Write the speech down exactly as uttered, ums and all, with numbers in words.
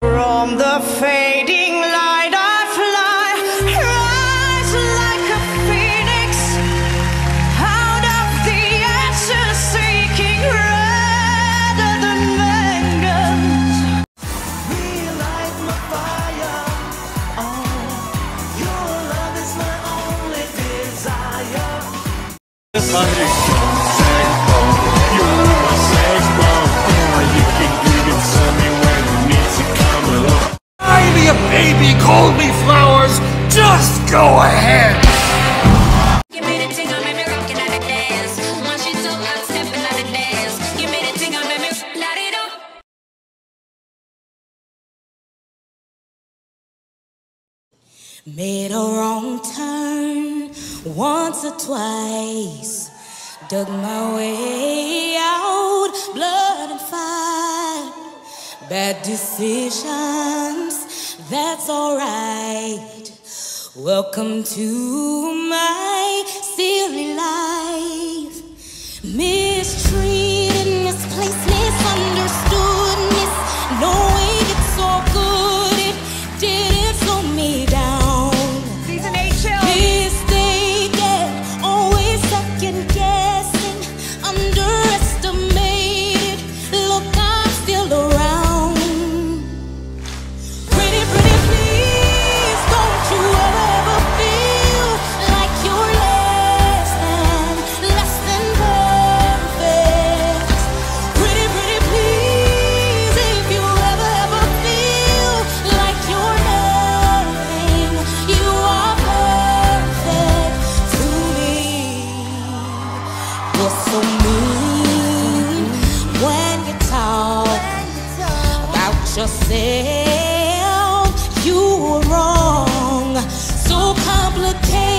From the fading light I fly, rise like a phoenix, out of the ashes seeking rather than vengeance. Relight my fire, oh, your love is my only desire. A baby, call me flowers, just go ahead. You made it tingle, made me rockin' at the dance. Once you so hot, steppin' out the dance. You made it tingle, made me light it up. Made a wrong turn once or twice, dug my way out, blood and fire. Bad decisions, that's alright. Welcome to my silly life. Mistreated, misplaced, misunderstood, mis knowing it's so good, it didn't slow me down. Season eight chill. Mistaken, always second guessing, underestimated. Look, I'm still around. So mean when you talk about yourself, you were wrong, so complicated.